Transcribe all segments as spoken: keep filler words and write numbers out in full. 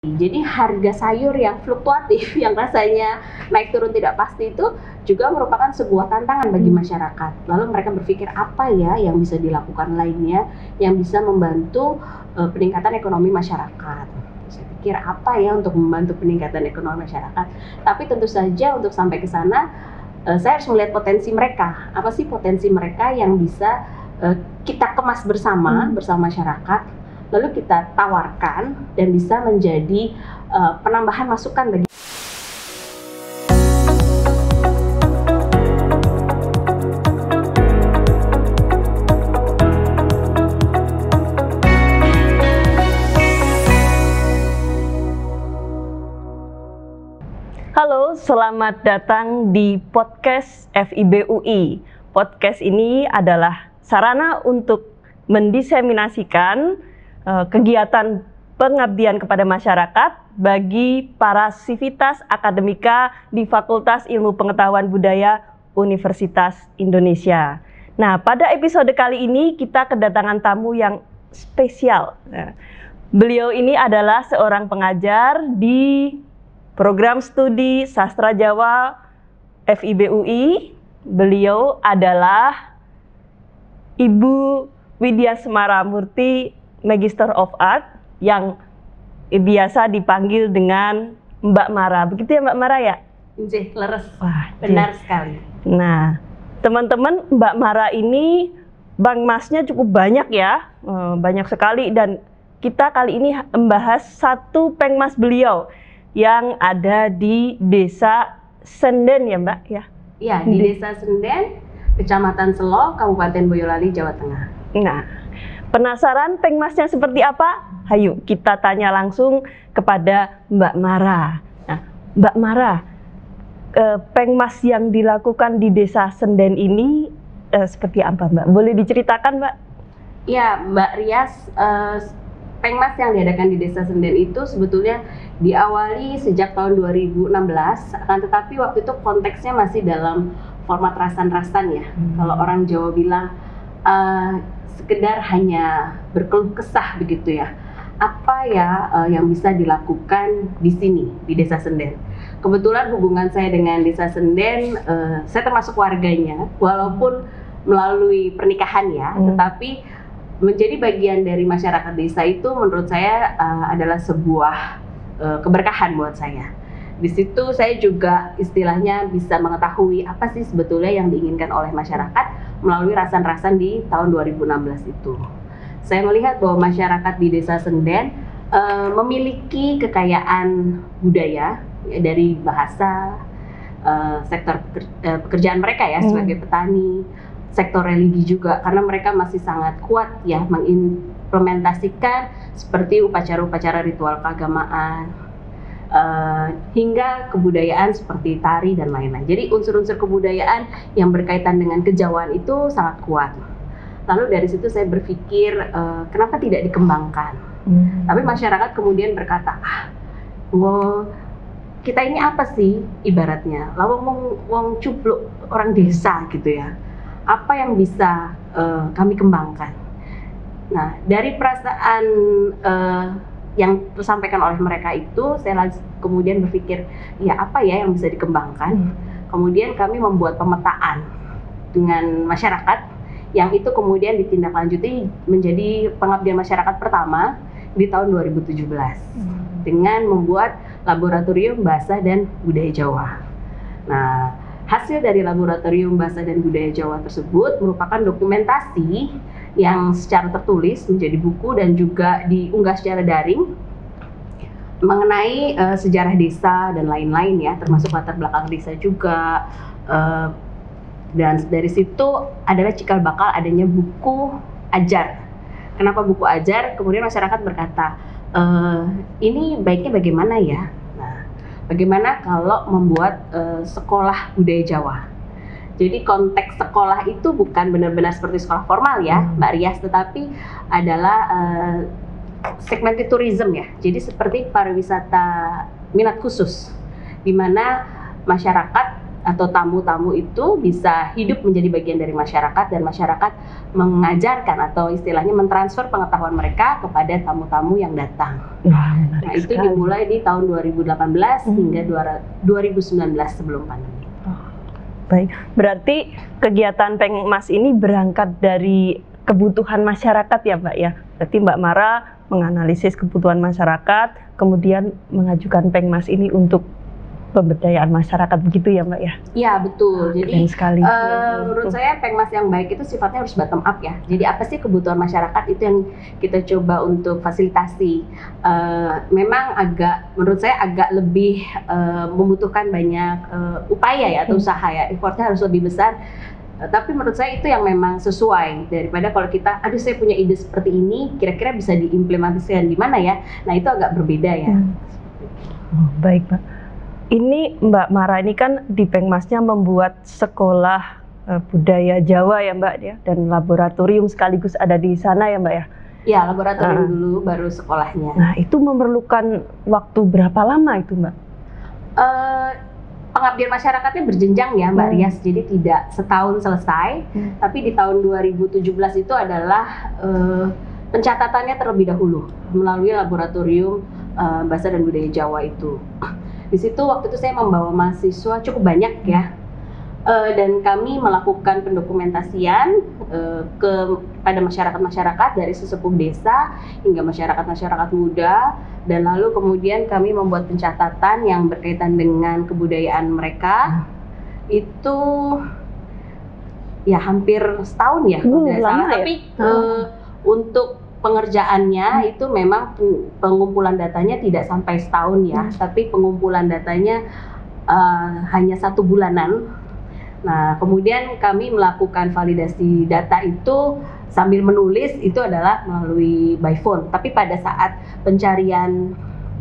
Jadi harga sayur yang fluktuatif, yang rasanya naik turun tidak pasti itu juga merupakan sebuah tantangan bagi masyarakat. Lalu mereka berpikir apa ya yang bisa dilakukan lainnya yang bisa membantu uh, peningkatan ekonomi masyarakat. Saya pikir apa ya untuk membantu peningkatan ekonomi masyarakat. Tapi tentu saja untuk sampai ke sana uh, saya harus melihat potensi mereka. Apa sih potensi mereka yang bisa uh, kita kemas bersama hmm. bersama masyarakat. Lalu kita tawarkan dan bisa menjadi uh, penambahan masukan bagi Halo, selamat datang di podcast F I B U I. Podcast ini adalah sarana untuk mendiseminasikan uh, kegiatan pengabdian kepada masyarakat bagi para sivitas akademika di Fakultas Ilmu Pengetahuan Budaya Universitas Indonesia. Nah, pada episode kali ini kita kedatangan tamu yang spesial. Nah, beliau ini adalah seorang pengajar di Program Studi Sastra Jawa F I B U I. Beliau adalah Ibu Widya Semaramurti, Magister of Art, yang biasa dipanggil dengan Mbak Mara. Begitu ya Mbak Mara ya? Nggih, leres. Wah, benar jih. sekali. Nah, teman-teman, Mbak Mara ini bangmasnya cukup banyak ya, banyak sekali, dan kita kali ini membahas satu pengmas beliau yang ada di Desa Senden ya Mbak ya? Iya, di Desa Senden, Kecamatan Selo, Kabupaten Boyolali, Jawa Tengah. Nah, penasaran pengmasnya seperti apa? Hayu kita tanya langsung kepada Mbak Mara. Nah, Mbak Mara, eh, pengmas yang dilakukan di Desa Senden ini eh, seperti apa Mbak? Boleh diceritakan Mbak? Iya, Mbak Rias, eh, pengmas yang diadakan di Desa Senden itu sebetulnya diawali sejak tahun dua ribu enam belas, akan tetapi waktu itu konteksnya masih dalam format rasan-rasan ya. Hmm. Kalau orang Jawa bilang uh, sekedar hanya berkeluh kesah begitu ya. Apa ya uh, yang bisa dilakukan di sini di Desa Senden? Kebetulan hubungan saya dengan Desa Senden, uh, saya termasuk warganya, walaupun melalui pernikahan ya, hmm. tetapi menjadi bagian dari masyarakat desa itu menurut saya uh, adalah sebuah uh, keberkahan buat saya. Di situ saya juga istilahnya bisa mengetahui apa sih sebetulnya yang diinginkan oleh masyarakat melalui rasan-rasan di tahun dua ribu enam belas itu. Saya melihat bahwa masyarakat di Desa Senden uh, memiliki kekayaan budaya ya, dari bahasa, uh, sektor pekerjaan mereka ya sebagai petani, sektor religi juga, karena mereka masih sangat kuat ya mengimplementasikan seperti upacara-upacara ritual keagamaan uh, hingga kebudayaan seperti tari dan lain-lain. Jadi unsur-unsur kebudayaan yang berkaitan dengan kejawaan itu sangat kuat. Lalu dari situ saya berpikir uh, kenapa tidak dikembangkan? Hmm. Tapi masyarakat kemudian berkata, ah, wow, kita ini apa sih ibaratnya? Lawang wong, wong cupluk orang desa gitu ya. Apa yang bisa uh, kami kembangkan? Nah, dari perasaan uh, yang tersampaikan oleh mereka itu, saya kemudian berpikir, ya apa ya yang bisa dikembangkan? Hmm. Kemudian kami membuat pemetaan dengan masyarakat, yang itu kemudian ditindaklanjuti menjadi pengabdian masyarakat pertama di tahun dua ribu tujuh belas, hmm. dengan membuat laboratorium bahasa dan budaya Jawa. Nah, hasil dari laboratorium bahasa dan budaya Jawa tersebut merupakan dokumentasi yang secara tertulis menjadi buku dan juga diunggah secara daring mengenai uh, sejarah desa dan lain-lain ya, termasuk latar belakang desa juga. Uh, dan dari situ adalah cikal bakal adanya buku ajar. Kenapa buku ajar? Kemudian masyarakat berkata, e, ini baiknya bagaimana ya? Bagaimana kalau membuat uh, sekolah budaya Jawa? Jadi konteks sekolah itu bukan benar-benar seperti sekolah formal ya, hmm. Mbak Rias, tetapi adalah uh, segmented tourism ya. Jadi seperti pariwisata minat khusus, di mana masyarakat atau tamu-tamu itu bisa hidup menjadi bagian dari masyarakat dan masyarakat mengajarkan atau istilahnya mentransfer pengetahuan mereka kepada tamu-tamu yang datang. Wah, menarik nah itu sekali. dimulai di tahun dua ribu delapan belas hmm. hingga dua ribu sembilan belas sebelum pandemi. Oh, baik, berarti kegiatan Pengmas ini berangkat dari kebutuhan masyarakat ya Mbak ya. Berarti Mbak Mara menganalisis kebutuhan masyarakat, kemudian mengajukan Pengmas ini untuk pemberdayaan masyarakat, begitu ya Mbak ya? Iya betul. Jadi sekali. Uh, menurut saya Pengmas yang baik itu sifatnya harus bottom up ya. Jadi apa sih kebutuhan masyarakat itu yang kita coba untuk fasilitasi. Uh, memang agak, menurut saya agak lebih uh, membutuhkan banyak uh, upaya ya atau usaha ya. Effortnya harus lebih besar. Uh, tapi menurut saya itu yang memang sesuai daripada kalau kita, aduh saya punya ide seperti ini, kira-kira bisa diimplementasikan di mana ya? Nah itu agak berbeda ya. Hmm. Oh, baik Pak. Ini Mbak Mara ini kan di Pengmasnya membuat sekolah uh, budaya Jawa ya Mbak ya, dan laboratorium sekaligus ada di sana ya Mbak ya? Ya, laboratorium uh. dulu baru sekolahnya. Nah itu memerlukan waktu berapa lama itu Mbak? Uh, pengabdian masyarakatnya berjenjang ya Mbak hmm. Rias, jadi tidak setahun selesai, hmm. tapi di tahun dua ribu tujuh belas itu adalah uh, pencatatannya terlebih dahulu melalui laboratorium uh, bahasa dan budaya Jawa itu. Di situ waktu itu saya membawa mahasiswa cukup banyak ya, uh, dan kami melakukan pendokumentasian uh, ke pada masyarakat-masyarakat dari sesepuh desa hingga masyarakat-masyarakat muda, dan lalu kemudian kami membuat pencatatan yang berkaitan dengan kebudayaan mereka. Itu ya hampir setahun ya kalau tidak salah, tapi uh, untuk pengerjaannya hmm. itu memang pengumpulan datanya tidak sampai setahun ya, hmm. tapi pengumpulan datanya uh, hanya satu bulanan. Nah, kemudian kami melakukan validasi data itu sambil menulis, itu adalah melalui by phone. Tapi pada saat pencarian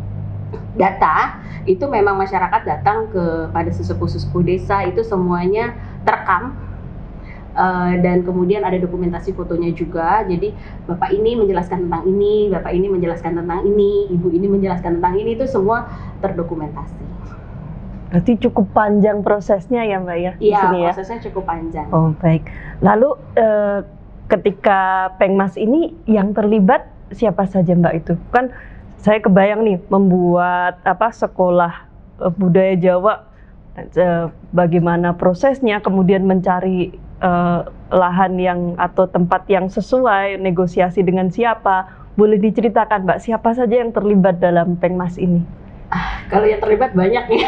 data itu memang masyarakat datang kepada sesepuh-sesepuh desa, itu semuanya terekam. Uh, dan kemudian ada dokumentasi fotonya juga. Jadi bapak ini menjelaskan tentang ini, bapak ini menjelaskan tentang ini, ibu ini menjelaskan tentang ini, itu semua terdokumentasi. Berarti cukup panjang prosesnya ya Mbak ya? Iya, ya? prosesnya cukup panjang. Oh baik. Lalu uh, ketika Pengmas ini yang terlibat siapa saja Mbak itu? Kan saya kebayang nih membuat apa sekolah uh, budaya Jawa, uh, bagaimana prosesnya, kemudian mencari Uh, lahan yang atau tempat yang sesuai, negosiasi dengan siapa. Boleh diceritakan Mbak, siapa saja yang terlibat dalam Pengmas ini? Ah, kalau yang terlibat banyak ya.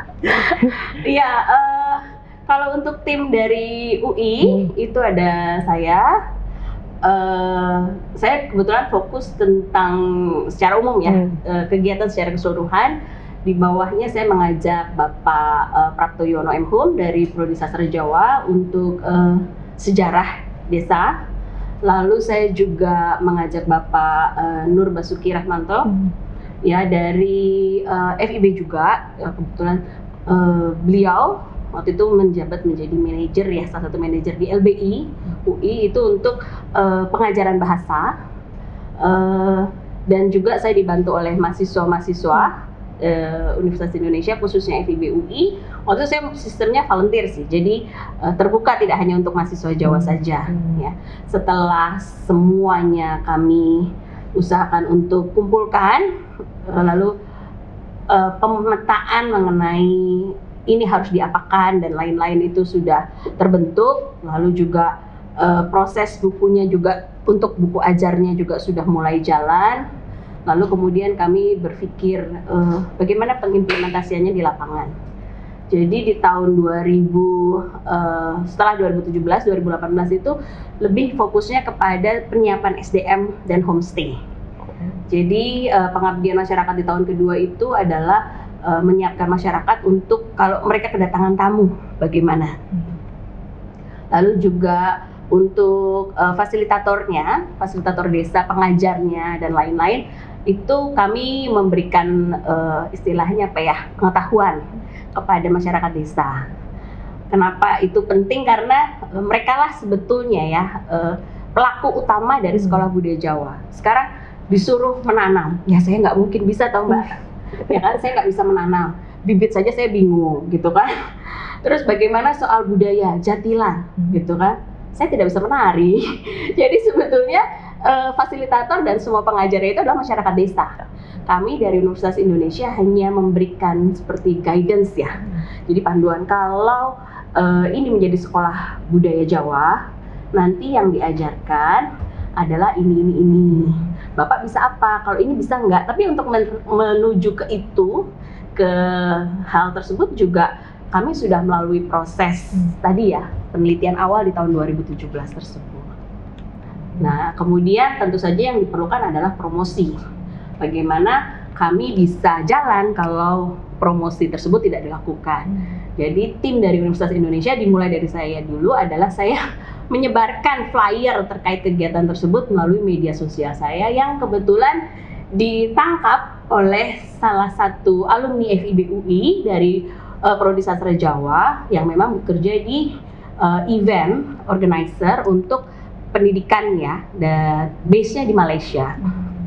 Iya, uh, kalau untuk tim dari U I hmm. itu ada saya. Uh, saya kebetulan fokus tentang secara umum ya, hmm. uh, kegiatan secara keseluruhan. Di bawahnya saya mengajak Bapak uh, Prapto Yono M Hum dari Prodi Sastra Jawa untuk uh, sejarah desa. Lalu saya juga mengajak Bapak uh, Nur Basuki Rahmanto hmm. ya dari uh, F I B juga. Ya, kebetulan uh, beliau waktu itu menjabat menjadi manajer ya, salah satu manajer di L B I U I itu untuk uh, pengajaran bahasa. Uh, dan juga saya dibantu oleh mahasiswa-mahasiswa hmm. Uh, Universitas Indonesia khususnya F I B U I. Waktu itu saya sistemnya volunteer sih, jadi uh, terbuka tidak hanya untuk mahasiswa Jawa hmm. saja hmm. ya. Setelah semuanya kami usahakan untuk kumpulkan, uh, lalu uh, pemetaan mengenai ini harus diapakan dan lain-lain itu sudah terbentuk, lalu juga uh, proses bukunya juga untuk buku ajarnya juga sudah mulai jalan. Lalu kemudian kami berpikir uh, bagaimana pengimplementasiannya di lapangan. Jadi di tahun dua ribu, uh, setelah dua ribu tujuh belas, dua ribu delapan belas itu lebih fokusnya kepada penyiapan S D M dan homestay. Jadi uh, pengabdian masyarakat di tahun kedua itu adalah uh, menyiapkan masyarakat untuk kalau mereka kedatangan tamu, bagaimana. Lalu juga untuk uh, fasilitatornya, fasilitator desa, pengajarnya, dan lain-lain, itu kami memberikan uh, istilahnya apa ya, pengetahuan kepada masyarakat desa. Kenapa itu penting? Karena uh, mereka lah sebetulnya ya uh, pelaku utama dari sekolah budaya Jawa. Sekarang disuruh menanam, ya saya nggak mungkin bisa, tau Mbak. Ya kan, saya nggak bisa menanam. Bibit saja saya bingung, gitu kan. Terus bagaimana soal budaya jatilan, gitu kan? Saya tidak bisa menari. Jadi sebetulnya uh, fasilitator dan semua pengajarnya itu adalah masyarakat desa. Kami dari Universitas Indonesia hanya memberikan seperti guidance ya. Jadi panduan kalau uh, ini menjadi sekolah budaya Jawa, nanti yang diajarkan adalah ini, ini, ini. Bapak bisa apa? Kalau ini bisa enggak? Tapi untuk men- menuju ke itu, ke hal tersebut juga kami sudah melalui proses hmm. tadi ya, penelitian awal di tahun dua ribu tujuh belas tersebut. Nah, kemudian tentu saja yang diperlukan adalah promosi. Bagaimana kami bisa jalan kalau promosi tersebut tidak dilakukan. Hmm. Jadi tim dari Universitas Indonesia dimulai dari saya dulu adalah saya menyebarkan flyer terkait kegiatan tersebut melalui media sosial saya yang kebetulan ditangkap oleh salah satu alumni F I B U I dari uh, Prodi Sastra Jawa yang memang bekerja di uh, event organizer untuk pendidikan ya, dan base-nya di Malaysia.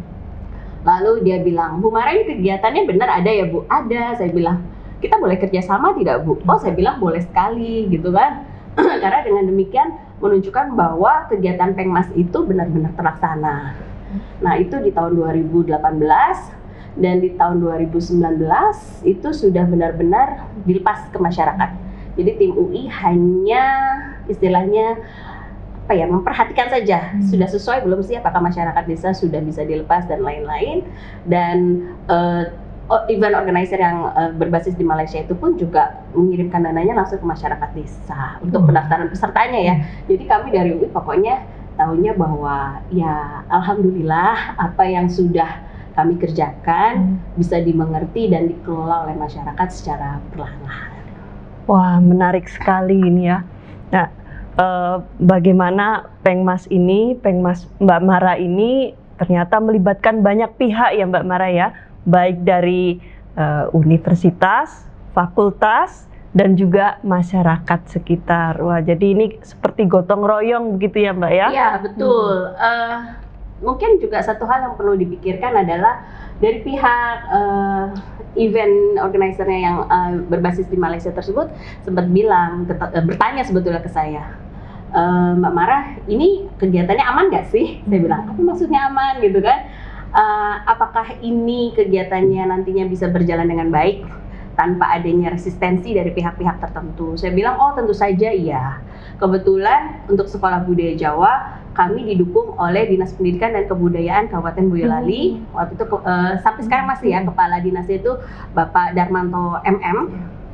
Lalu dia bilang, Bu Mara ini kegiatannya benar ada ya Bu? Ada, saya bilang. Kita boleh kerjasama tidak Bu? Oh saya bilang boleh sekali gitu kan. Karena dengan demikian menunjukkan bahwa kegiatan Pengmas itu benar-benar terlaksana. Nah itu di tahun dua ribu delapan belas dan di tahun dua ribu sembilan belas itu sudah benar-benar dilepas ke masyarakat. Jadi tim U I hanya istilahnya apa ya, memperhatikan saja hmm. sudah sesuai belum sih, apakah masyarakat desa sudah bisa dilepas dan lain-lain. Dan uh, event organizer yang uh, berbasis di Malaysia itu pun juga mengirimkan dananya langsung ke masyarakat desa untuk hmm. pendaftaran pesertanya ya. Jadi kami dari U I pokoknya tahunya bahwa ya alhamdulillah apa yang sudah kami kerjakan hmm. bisa dimengerti dan dikelola oleh masyarakat secara perlahan-lahan. Wah, menarik sekali ini ya. Nah, eh, bagaimana Pengmas ini, Pengmas Mbak Mara ini ternyata melibatkan banyak pihak ya Mbak Mara ya, baik dari eh, universitas, fakultas, dan juga masyarakat sekitar. Wah, jadi ini seperti gotong royong begitu ya Mbak ya? Iya, betul. Hmm. Uh, mungkin juga satu hal yang perlu dipikirkan adalah dari pihak uh, event organizer-nya yang uh, berbasis di Malaysia tersebut sempat bilang, uh, bertanya sebetulnya ke saya, e, Mbak Mara, ini kegiatannya aman nggak sih? Saya bilang, apa maksudnya aman gitu kan? Uh, apakah ini kegiatannya nantinya bisa berjalan dengan baik tanpa adanya resistensi dari pihak-pihak tertentu? Saya bilang, oh tentu saja iya. Kebetulan untuk Sekolah Budaya Jawa kami didukung oleh Dinas Pendidikan dan Kebudayaan Kabupaten Boyolali. Hmm. Waktu itu uh, sampai sekarang masih ya, kepala dinasnya itu Bapak Darmanto M M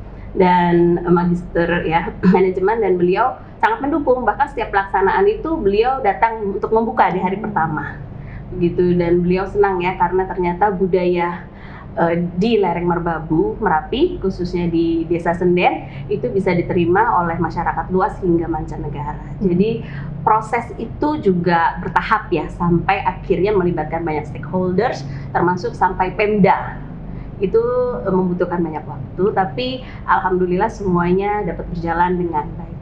dan uh, magister ya manajemen, dan beliau sangat mendukung. Bahkan setiap pelaksanaan itu beliau datang untuk membuka di hari pertama. Begitu, dan beliau senang ya karena ternyata budaya uh, di lereng Merbabu, Merapi, khususnya di Desa Senden itu bisa diterima oleh masyarakat luas hingga mancanegara. Hmm. Jadi proses itu juga bertahap ya sampai akhirnya melibatkan banyak stakeholders, termasuk sampai Pemda. Itu uh, membutuhkan banyak waktu, tapi alhamdulillah semuanya dapat berjalan dengan baik.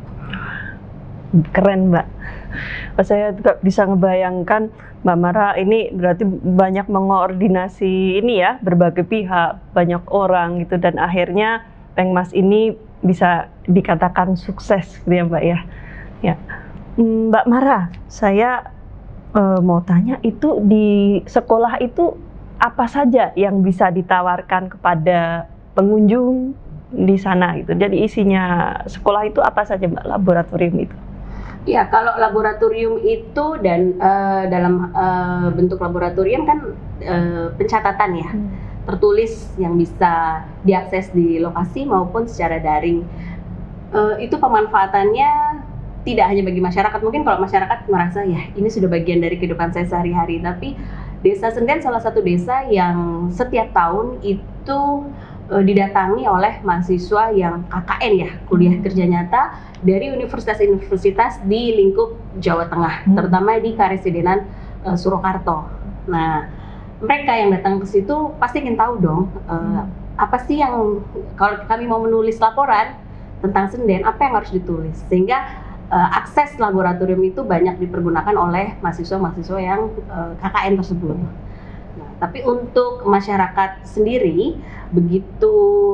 Keren Mbak. Saya juga bisa ngebayangkan Mbak Mara ini berarti banyak mengoordinasi ini ya, berbagai pihak, banyak orang gitu, dan akhirnya Pengmas ini bisa dikatakan sukses gitu ya Mbak ya. Ya, Mbak Mara, saya e, mau tanya, itu di sekolah itu apa saja yang bisa ditawarkan kepada pengunjung di sana gitu? Jadi isinya sekolah itu apa saja Mbak, laboratorium itu? Ya, kalau laboratorium itu dan uh, dalam uh, bentuk laboratorium kan uh, pencatatan ya, hmm. tertulis yang bisa diakses di lokasi maupun secara daring. Uh, itu pemanfaatannya tidak hanya bagi masyarakat. Mungkin kalau masyarakat merasa ya ini sudah bagian dari kehidupan saya sehari-hari, tapi Desa Senden salah satu desa yang setiap tahun itu didatangi oleh mahasiswa yang K K N ya, kuliah kerja nyata dari universitas-universitas di lingkup Jawa Tengah, hmm. terutama di Karesidenan uh, Surakarta. Nah, mereka yang datang ke situ pasti ingin tahu dong, uh, hmm. apa sih yang, kalau kami mau menulis laporan tentang Senden, apa yang harus ditulis, sehingga uh, akses laboratorium itu banyak dipergunakan oleh mahasiswa-mahasiswa yang uh, K K N tersebut. Tapi untuk masyarakat sendiri, begitu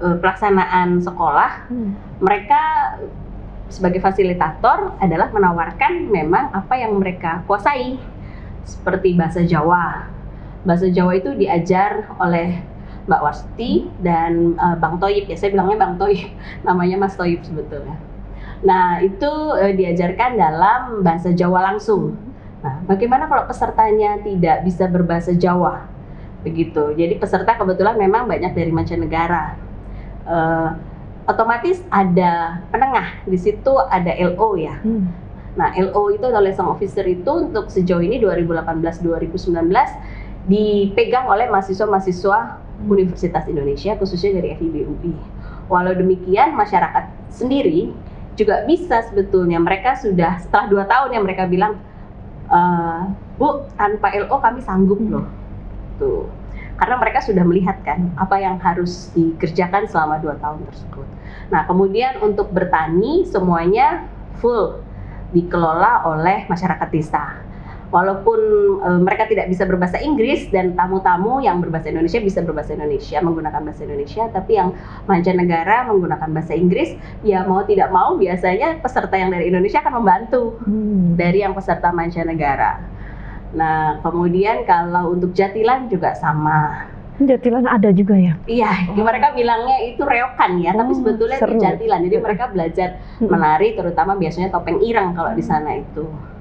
uh, pelaksanaan sekolah, hmm. mereka sebagai fasilitator adalah menawarkan memang apa yang mereka kuasai, seperti bahasa Jawa. Bahasa Jawa itu diajar oleh Mbak Warsti dan uh, Bang Toyib, ya saya bilangnya Bang Toyib, namanya Mas Toyib sebetulnya. Nah itu uh, diajarkan dalam bahasa Jawa langsung. Nah bagaimana kalau pesertanya tidak bisa berbahasa Jawa? Begitu, jadi peserta kebetulan memang banyak dari mancanegara. Uh, otomatis ada penengah, di situ ada L O ya. Hmm. Nah L O itu liaison officer itu untuk sejauh ini dua ribu delapan belas dua ribu sembilan belas dipegang oleh mahasiswa-mahasiswa hmm. Universitas Indonesia, khususnya dari F I B U I. Walau demikian masyarakat sendiri juga bisa sebetulnya, mereka sudah setelah dua tahun yang mereka bilang, e, Bu tanpa L O kami sanggup hmm. loh. Tuh. Karena mereka sudah melihat kan apa yang harus dikerjakan selama dua tahun tersebut. Nah kemudian untuk bertani semuanya full dikelola oleh masyarakat desa. Walaupun e, mereka tidak bisa berbahasa Inggris dan tamu-tamu yang berbahasa Indonesia bisa berbahasa Indonesia, menggunakan bahasa Indonesia, tapi yang mancanegara menggunakan bahasa Inggris, ya mau tidak mau biasanya peserta yang dari Indonesia akan membantu hmm. dari yang peserta mancanegara. Nah, kemudian kalau untuk jatilan juga sama. Jatilan ada juga ya? Iya, oh. mereka bilangnya itu reokan ya, oh, tapi sebetulnya seru. Itu jatilan. Jadi mereka belajar menari, terutama biasanya topeng ireng kalau di sana itu.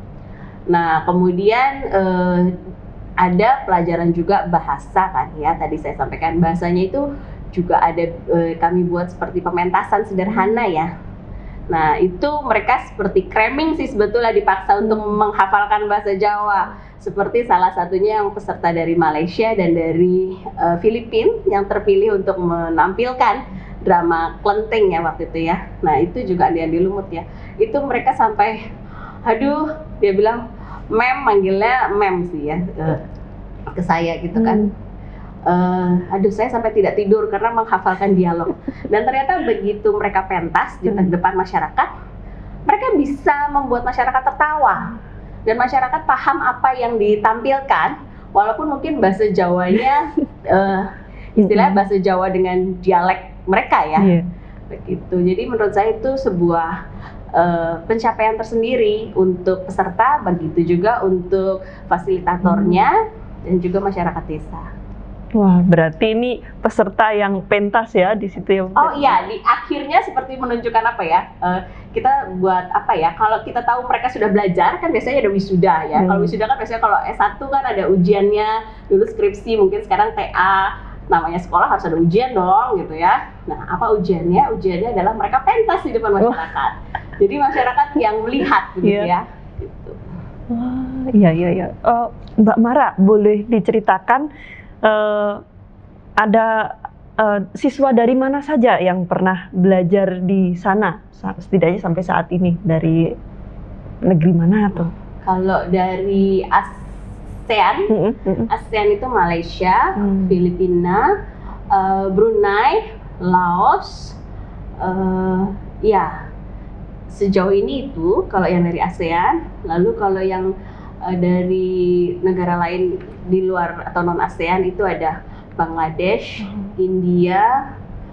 Nah, kemudian eh, ada pelajaran juga bahasa kan ya. Tadi saya sampaikan bahasanya itu juga ada eh, kami buat seperti pementasan sederhana ya. Nah, itu mereka seperti cramming sih sebetulnya, dipaksa untuk menghafalkan bahasa Jawa. Seperti salah satunya yang peserta dari Malaysia dan dari uh, Filipina yang terpilih untuk menampilkan drama Klenteng ya waktu itu ya. Nah, itu juga Andi Andi Lumut ya. Itu mereka sampai, aduh, dia bilang, mem, manggilnya mem sih ya, uh, ke saya gitu kan. Hmm. Uh, aduh saya sampai tidak tidur karena menghafalkan dialog. Dan ternyata begitu mereka pentas di depan masyarakat, mereka bisa membuat masyarakat tertawa dan masyarakat paham apa yang ditampilkan, walaupun mungkin bahasa Jawanya uh, istilah bahasa Jawa dengan dialek mereka ya. Yeah. Begitu. Jadi menurut saya itu sebuah uh, pencapaian tersendiri untuk peserta, begitu juga untuk fasilitatornya hmm. dan juga masyarakat desa. Wah, berarti ini peserta yang pentas ya di situ ya? Oh iya, di akhirnya seperti menunjukkan apa ya? Uh, kita buat apa ya? Kalau kita tahu mereka sudah belajar, kan biasanya ada wisuda ya. Hmm. Kalau wisuda kan biasanya kalau S satu kan ada ujiannya, dulu skripsi, mungkin sekarang T A, namanya sekolah harus ada ujian dong gitu ya. Nah, apa ujiannya? Ujiannya adalah mereka pentas di depan masyarakat. Oh. Jadi masyarakat yang melihat begitu yeah. ya. Gitu. Wah, iya iya iya. Uh, Mbak Mara, boleh diceritakan Uh, ada uh, siswa dari mana saja yang pernah belajar di sana, setidaknya sampai saat ini, dari negeri mana tuh? Kalau dari ASEAN, mm-hmm. ASEAN itu Malaysia, mm. Filipina, uh, Brunei, Laos, uh, ya sejauh ini itu kalau yang dari ASEAN. Lalu kalau yang uh, dari negara lain di luar atau non ASEAN itu ada Bangladesh, hmm. India,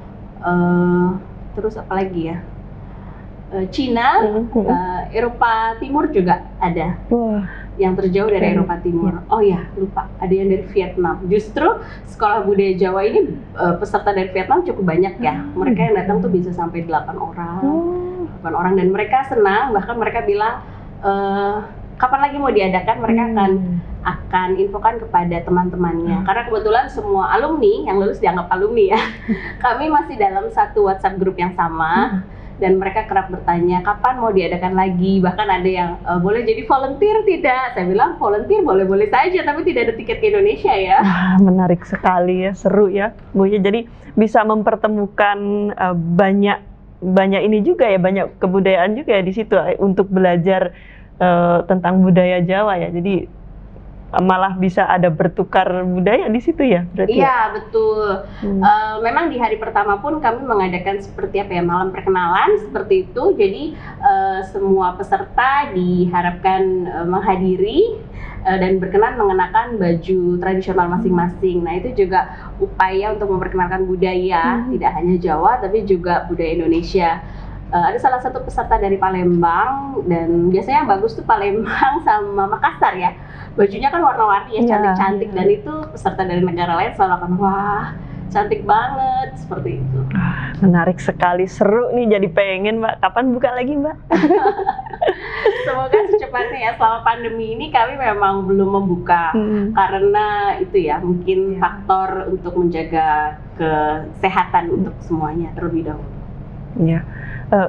uh, terus apa lagi ya? Uh, Cina, hmm. uh, Eropa Timur juga ada. Wah. Yang terjauh dari hmm. Eropa Timur. Hmm. Oh ya, lupa. Ada yang dari Vietnam. Justru sekolah budaya Jawa ini uh, peserta dari Vietnam cukup banyak ya. Hmm. Mereka yang datang tuh bisa sampai delapan orang. Hmm. delapan orang dan mereka senang, bahkan mereka bilang uh, kapan lagi mau diadakan, mereka hmm. akan akan infokan kepada teman-temannya. Hmm. Karena kebetulan semua alumni yang lulus dianggap alumni ya. Kami masih dalam satu WhatsApp grup yang sama hmm. dan mereka kerap bertanya kapan mau diadakan lagi. Bahkan ada yang e, boleh jadi volunteer tidak? Saya bilang volunteer boleh-boleh saja, tapi tidak ada tiket ke Indonesia ya. Wah, menarik sekali ya, seru ya Bu ya. Jadi bisa mempertemukan uh, banyak banyak ini juga ya, banyak kebudayaan juga ya di situ uh, untuk belajar Uh, tentang budaya Jawa ya, jadi uh, malah bisa ada bertukar budaya di situ ya, berarti? Iya betul. Hmm. Uh, memang di hari pertama pun kami mengadakan seperti apa ya, malam perkenalan seperti itu. Jadi uh, semua peserta diharapkan uh, menghadiri uh, dan berkenan mengenakan baju tradisional masing-masing. Nah itu juga upaya untuk memperkenalkan budaya, hmm. tidak hanya Jawa tapi juga budaya Indonesia. Uh, ada salah satu peserta dari Palembang, dan biasanya yang bagus tuh Palembang sama Makassar ya. Bajunya kan warna-warni ya, cantik-cantik, yeah, yeah. Dan itu peserta dari negara lain selalu akan, wah cantik banget, seperti itu. Menarik sekali, seru nih, jadi pengen Mbak. Kapan buka lagi Mbak? Semoga secepatnya ya. Selama pandemi ini kami memang belum membuka, hmm. karena itu ya mungkin yeah. faktor untuk menjaga kesehatan hmm. untuk semuanya terlebih dahulu. Ya. Yeah. Uh,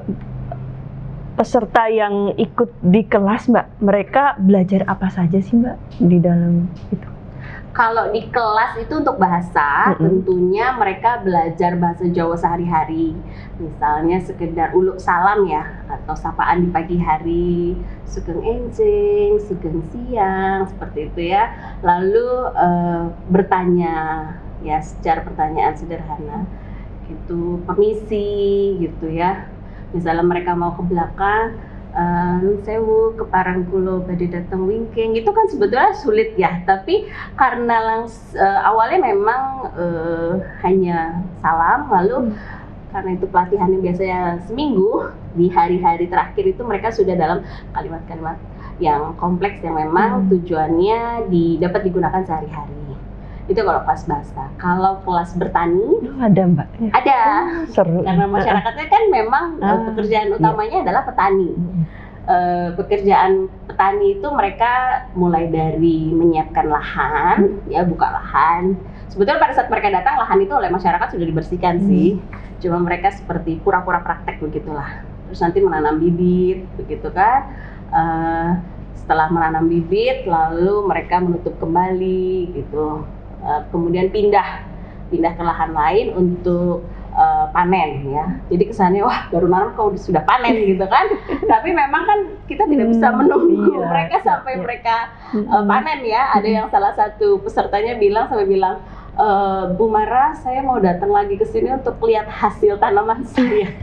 peserta yang ikut di kelas Mbak, mereka belajar apa saja sih Mbak di dalam itu? Kalau di kelas itu untuk bahasa, mm-hmm. tentunya mereka belajar bahasa Jawa sehari-hari. Misalnya sekedar uluk salam ya, atau sapaan di pagi hari, sugeng enjing, sugeng siang, seperti itu ya. Lalu uh, bertanya ya secara pertanyaan sederhana, gitu, permisi gitu ya. Misalnya mereka mau ke belakang, uh, sewu ke Parangkulo badhe dateng wingking, itu kan sebetulnya sulit ya, tapi karena langs, uh, awalnya memang uh, hanya salam, lalu hmm. karena itu pelatihannya biasanya seminggu, di hari-hari terakhir itu mereka sudah dalam kalimat-kalimat yang kompleks yang memang hmm. tujuannya di, dapat digunakan sehari-hari. Itu kalau kelas bahasa. Kalau kelas bertani, oh, ada Mbak? Ada, oh, seru. Karena masyarakatnya kan memang ah, pekerjaan utamanya iya. adalah petani. Hmm. Uh, pekerjaan petani itu mereka mulai dari menyiapkan lahan, hmm. ya buka lahan. Sebetulnya pada saat mereka datang, lahan itu oleh masyarakat sudah dibersihkan hmm. sih. Cuma mereka seperti pura-pura praktek begitulah. Terus nanti menanam bibit, begitu kan. Uh, setelah menanam bibit, lalu mereka menutup kembali gitu. Uh, kemudian pindah pindah ke lahan lain untuk uh, panen ya. Jadi kesannya wah baru nanam kau sudah panen gitu kan. Tapi memang kan kita tidak bisa menunggu iya, mereka sampai iya. mereka uh, panen ya. Ada yang salah satu pesertanya bilang sampai bilang, e, Bu Mara, saya mau datang lagi ke sini untuk lihat hasil tanaman saya.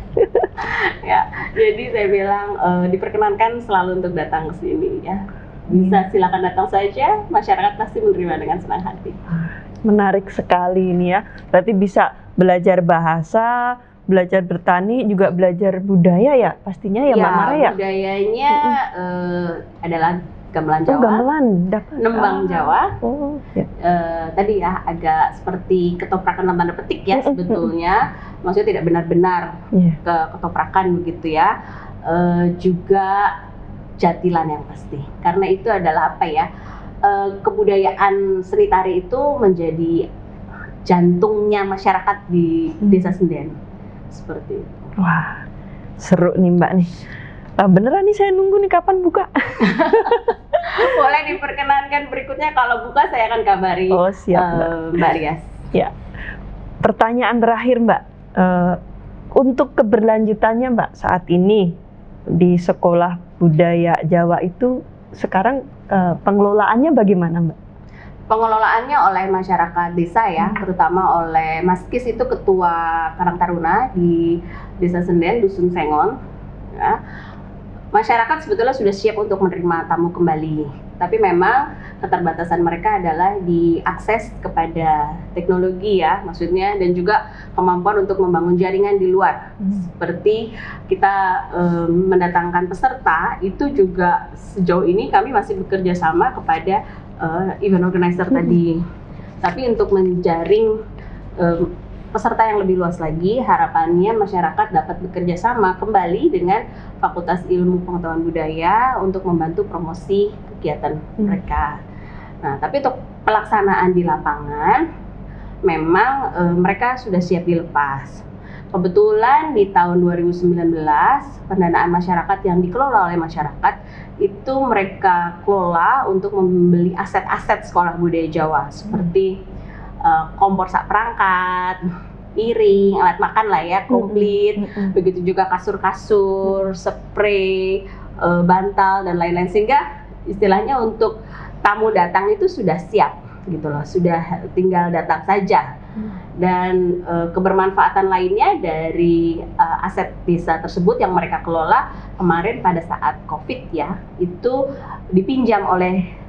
Ya, jadi saya bilang e, diperkenankan selalu untuk datang ke sini ya. Bisa silakan datang saja, masyarakat pasti menerima dengan senang hati. Menarik sekali ini ya. Berarti bisa belajar bahasa, belajar bertani, juga belajar budaya ya pastinya ya, ya Mbak Mara ya? Budayanya mm-hmm. uh, adalah gamelan Jawa, oh, gamelan, dapat. Nembang ah. Jawa. Oh, ya. uh, tadi ya agak seperti ketoprakan dalam tanda petik ya mm-hmm. sebetulnya. Maksudnya tidak benar-benar yeah. ke ketoprakan begitu ya. Uh, juga jatilan yang pasti, karena itu adalah apa ya, uh, kebudayaan seni tari itu menjadi jantungnya masyarakat di Desa Senden, seperti itu. Wah, seru nih Mbak nih. Nah, beneran nih saya nunggu nih kapan buka. Boleh diperkenankan berikutnya, kalau buka saya akan kabari. Oh siap Mbak, uh, Mbak Rias. Ya. Pertanyaan terakhir Mbak, uh, untuk keberlanjutannya Mbak saat ini di sekolah budaya Jawa itu sekarang uh, pengelolaannya bagaimana Mbak? Pengelolaannya oleh masyarakat desa ya, hmm. terutama oleh Mas Kis, itu ketua Karang Taruna di Desa Senden, Dusun Sengon. Ya. Masyarakat sebetulnya sudah siap untuk menerima tamu kembali, tapi memang keterbatasan mereka adalah diakses kepada teknologi ya, maksudnya, dan juga kemampuan untuk membangun jaringan di luar. Hmm. Seperti kita um, mendatangkan peserta, itu juga sejauh ini kami masih bekerja sama kepada uh, event organizer hmm. tadi. Tapi untuk menjaring um, peserta yang lebih luas lagi, harapannya masyarakat dapat bekerja sama kembali dengan Fakultas Ilmu Pengetahuan Budaya untuk membantu promosi kegiatan hmm. mereka. Nah, tapi untuk pelaksanaan di lapangan, memang e, mereka sudah siap dilepas. Kebetulan di tahun dua ribu sembilan belas, pendanaan masyarakat yang dikelola oleh masyarakat itu mereka kelola untuk membeli aset-aset sekolah budaya Jawa, seperti Uh, kompor sak perangkat, piring, alat makan lah ya, komplit, mm-hmm. begitu juga kasur-kasur, spray, uh, bantal dan lain-lain, sehingga istilahnya untuk tamu datang itu sudah siap gitu loh, sudah tinggal datang saja. Dan uh, kebermanfaatan lainnya dari uh, aset desa tersebut yang mereka kelola kemarin pada saat COVID ya, itu dipinjam oleh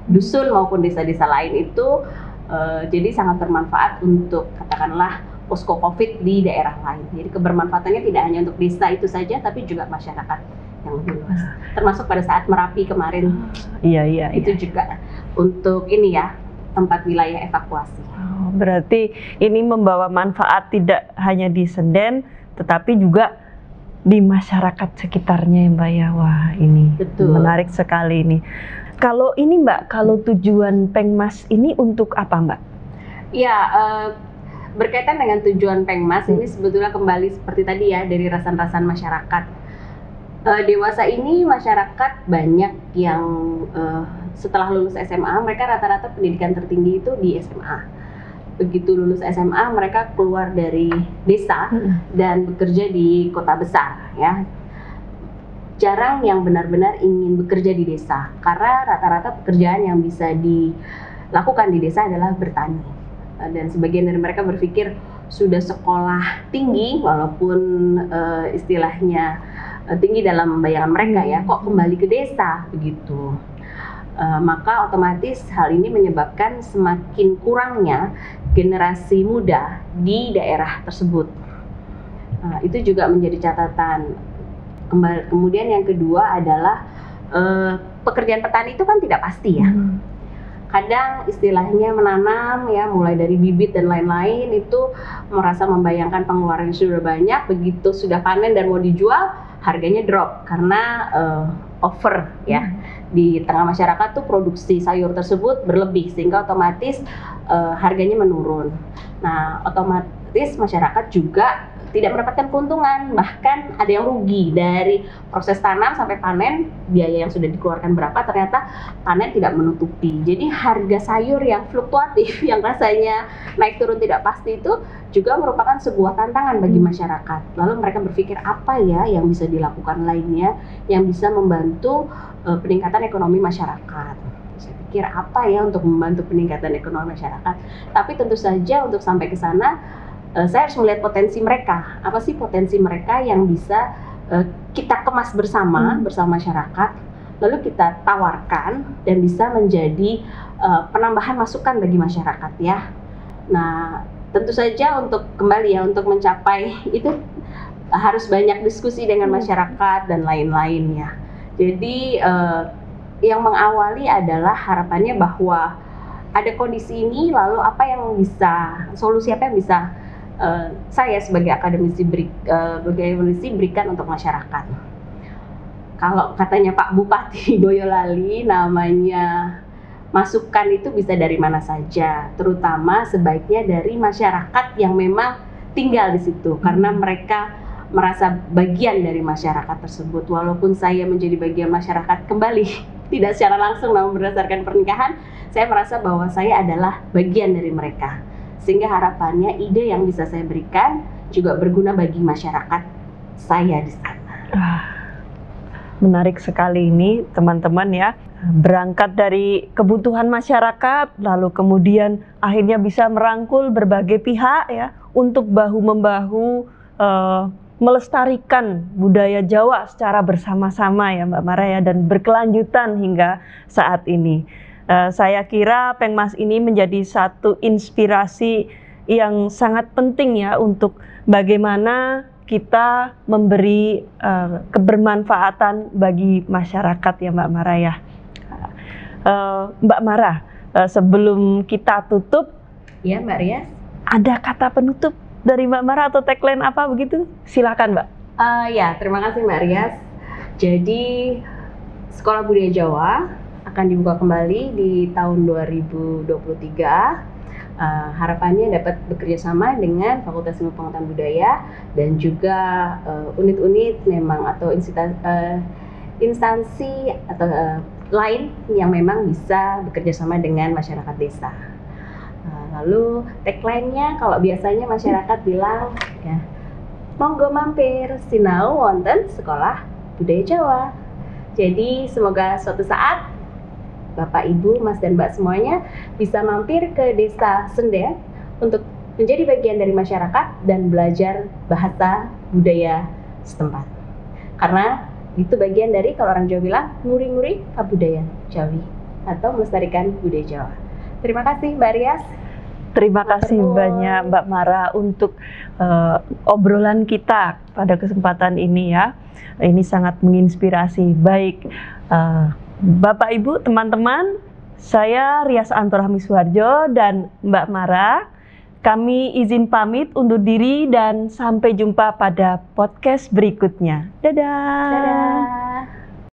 dusun maupun desa-desa lain itu uh, jadi sangat bermanfaat untuk katakanlah posko COVID di daerah lain. Jadi kebermanfaatannya tidak hanya untuk desa itu saja, tapi juga masyarakat yang lebih luas. Termasuk pada saat Merapi kemarin. Iya iya. Itu iya. juga untuk ini ya tempat wilayah evakuasi. Oh, berarti ini membawa manfaat tidak hanya di Senden, tetapi juga di masyarakat sekitarnya ya Mbak ya. Wah ini Betul. Menarik sekali ini. Kalau ini Mbak, kalau tujuan Pengmas ini untuk apa Mbak? Ya, uh, berkaitan dengan tujuan Pengmas hmm. ini sebetulnya kembali seperti tadi ya dari rasan-rasan masyarakat. Uh, dewasa ini masyarakat banyak yang uh, setelah lulus S M A mereka rata-rata pendidikan tertinggi itu di S M A. Begitu lulus S M A mereka keluar dari desa hmm. dan bekerja di kota besar ya. Jarang yang benar-benar ingin bekerja di desa karena rata-rata pekerjaan yang bisa dilakukan di desa adalah bertani. Dan sebagian dari mereka berpikir sudah sekolah tinggi walaupun uh, istilahnya uh, tinggi dalam bayangan mereka ya, kok kembali ke desa begitu. Uh, maka otomatis hal ini menyebabkan semakin kurangnya generasi muda di daerah tersebut. Uh, itu juga menjadi catatan. Kemudian yang kedua adalah uh, pekerjaan petani itu kan tidak pasti ya. Hmm. Kadang istilahnya menanam ya mulai dari bibit dan lain-lain itu merasa membayangkan pengeluaran yang sudah banyak, begitu sudah panen dan mau dijual harganya drop karena uh, over ya. Hmm. Di tengah masyarakat tuh produksi sayur tersebut berlebih sehingga otomatis uh, harganya menurun. Nah, otomatis masyarakat juga tidak mendapatkan keuntungan, bahkan ada yang rugi dari proses tanam sampai panen, biaya yang sudah dikeluarkan berapa ternyata panen tidak menutupi. Jadi harga sayur yang fluktuatif yang rasanya naik turun tidak pasti itu juga merupakan sebuah tantangan bagi masyarakat. Lalu mereka berpikir apa ya yang bisa dilakukan lainnya yang bisa membantu uh, peningkatan ekonomi masyarakat. Saya pikir apa ya untuk membantu peningkatan ekonomi masyarakat. Tapi tentu saja untuk sampai ke sana Uh, saya harus melihat potensi mereka. Apa sih potensi mereka yang bisa uh, kita kemas bersama hmm. bersama masyarakat, lalu kita tawarkan dan bisa menjadi uh, penambahan masukan bagi masyarakat ya. Nah, tentu saja untuk kembali ya untuk mencapai itu harus banyak diskusi dengan masyarakat dan lain-lainnya. Jadi uh, yang mengawali adalah harapannya bahwa ada kondisi ini, lalu apa yang bisa solusi apa yang bisa Uh, saya sebagai akademisi beri, uh, sebagai akademisi berikan untuk masyarakat. Kalau katanya Pak Bupati Boyolali, namanya masukan itu bisa dari mana saja, terutama sebaiknya dari masyarakat yang memang tinggal di situ, karena mereka merasa bagian dari masyarakat tersebut. Walaupun saya menjadi bagian masyarakat kembali, tidak secara langsung namun berdasarkan pernikahan, saya merasa bahwa saya adalah bagian dari mereka. Sehingga harapannya ide yang bisa saya berikan juga berguna bagi masyarakat saya di sana. Ah, menarik sekali ini teman-teman ya. Berangkat dari kebutuhan masyarakat, lalu kemudian akhirnya bisa merangkul berbagai pihak ya untuk bahu-membahu uh, melestarikan budaya Jawa secara bersama-sama ya Mbak Mara ya, dan berkelanjutan hingga saat ini. Uh, saya kira Pengmas ini menjadi satu inspirasi yang sangat penting ya untuk bagaimana kita memberi uh, kebermanfaatan bagi masyarakat ya Mbak Mara ya. Uh, Mbak Mara, uh, sebelum kita tutup, ya Mbak Rias, ada kata penutup dari Mbak Mara atau tagline apa begitu? Silakan Mbak. Uh, ya, terima kasih Mbak Rias. Jadi Sekolah Budaya Jawa akan dibuka kembali di tahun dua ribu dua puluh tiga. Uh, harapannya dapat bekerja sama dengan Fakultas Ilmu Pengetahuan Budaya dan juga uh, unit-unit memang atau instansi, uh, instansi atau uh, lain yang memang bisa bekerja sama dengan masyarakat desa. Uh, lalu tagline-nya kalau biasanya masyarakat bilang ya, monggo mampir sinau wonten Sekolah Budaya Jawa. Jadi semoga suatu saat Bapak, Ibu, Mas, dan Mbak semuanya bisa mampir ke Desa Senden untuk menjadi bagian dari masyarakat dan belajar bahasa budaya setempat. Karena itu bagian dari, kalau orang Jawa bilang, nguri-nguri kabudayan Jawi. atau melestarikan budaya Jawa. Terima kasih Mbak Rias. Terima kasih Matur. banyak Mbak Mara untuk uh, obrolan kita pada kesempatan ini ya. Ini sangat menginspirasi. Baik, uh, Bapak Ibu, teman-teman, saya Rias Antorahmi Suharjo dan Mbak Mara. Kami izin pamit undur diri dan sampai jumpa pada podcast berikutnya. Dadah. Dadah.